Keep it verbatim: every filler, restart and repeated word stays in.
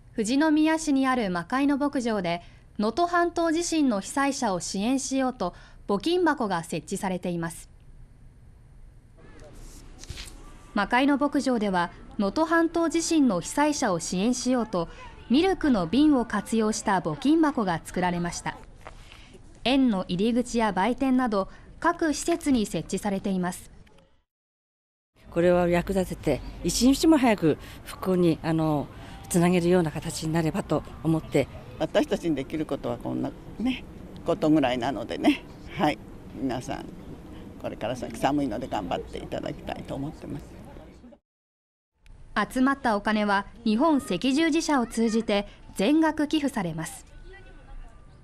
富士宮市にある魔界の牧場で能登半島地震の被災者を支援しようと募金箱が設置されています。魔界の牧場では能登半島地震の被災者を支援しようとミルクの瓶を活用した募金箱が作られました。園の入り口や売店など各施設に設置されています。 これを役立てて一日も早く復興にあのつなげるような形になればと思って、 私たちにできることはこんな、ね、ことぐらいなのでね、はい、皆さんこれから先寒いので頑張っていただきたいと思ってます。 集まったお金は日本赤十字社を通じて全額寄付されます。